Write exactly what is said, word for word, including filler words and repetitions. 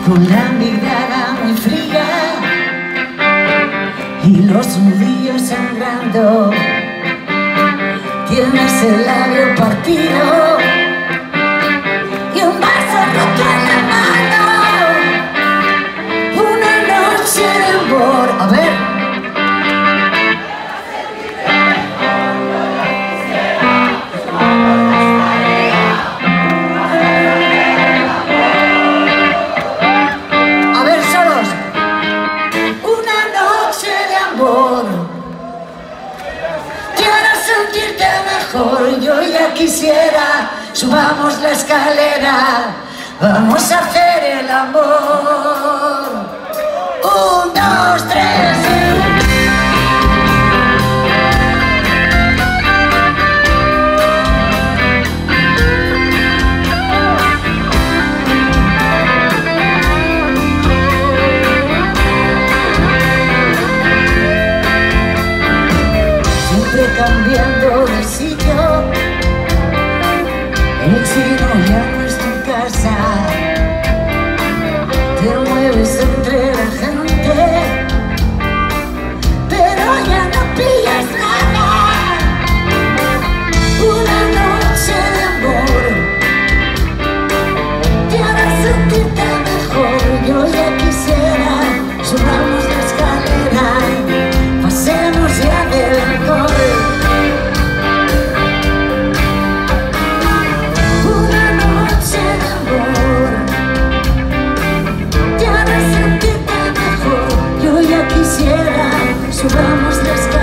con la mirada muy fría y los nudillos sangrando. Tienes el labio partido y un vaso roto en la mano. Una noche de amor. A ver. A ver, solos. Una noche de amor. Quiero sentirte mejor. Yo ya quisiera. Subamos la escalera. Vamos a hacer el amor. Un, dos, tres. Siempre cambiando de sitio. El chino ya no está en casa. Te mueves entre la gente, pero ya no pillas nada. Una noche de amor. Te hará sentirte mejor. Yo ya quisiera. Subamos la escalera. Pasemos ya del alcohol. Subamos la escalera.